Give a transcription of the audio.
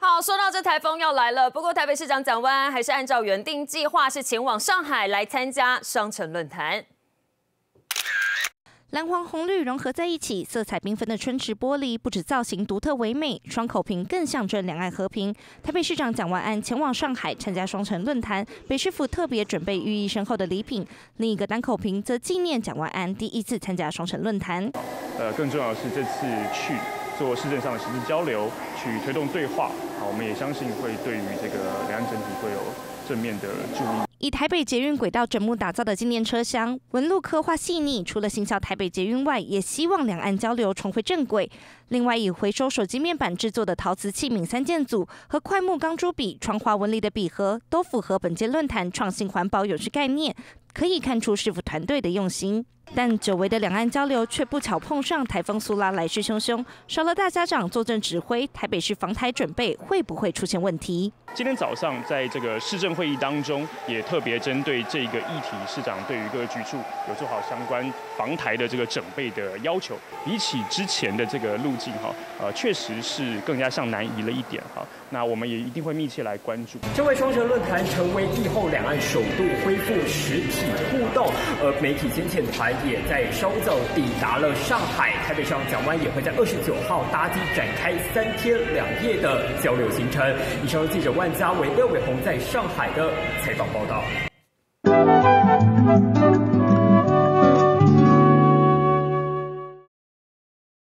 好，说到这台风要来了，不过台北市长蒋万安还是按照原定计划，是前往上海来参加双城论坛。 蓝黄红绿融合在一起，色彩缤纷的春池玻璃不止造型独特唯美，双口瓶更象征两岸和平。台北市长蒋万安前往上海参加双城论坛，北市府特别准备寓意深厚的礼品。另一个单口瓶则纪念蒋万安第一次参加双城论坛。 更重要的是这次去做市政上的实质交流，去推动对话。我们也相信会对于这个两岸整体会有正面的注意。 以台北捷运轨道整幕打造的纪念车厢，纹路刻画细腻。除了行销台北捷运外，也希望两岸交流重回正轨。另外，以回收手机面板制作的陶瓷器皿3件组和快木钢珠笔、窗花纹理的笔盒，都符合本届论坛创新环保永续概念，可以看出市府团队的用心。但久违的两岸交流却不巧碰上台风苏拉来势汹汹，少了大家长坐镇指挥，台北市防台准备会不会出现问题？ 今天早上在这个市政会议当中，也特别针对这个议题，市长对于各个局处有做好相关防台的这个整备的要求。比起之前的这个路径确实是更加向南移了一点哈。那我们也一定会密切来关注。 这位双城论坛成为疫后两岸首度恢复实体互动，而媒体先遣团也在稍早抵达了上海。台北市长蒋万安也会在29号搭机展开3天2夜的交流行程。以上记者万家维、廖伟宏在上海的采访报道。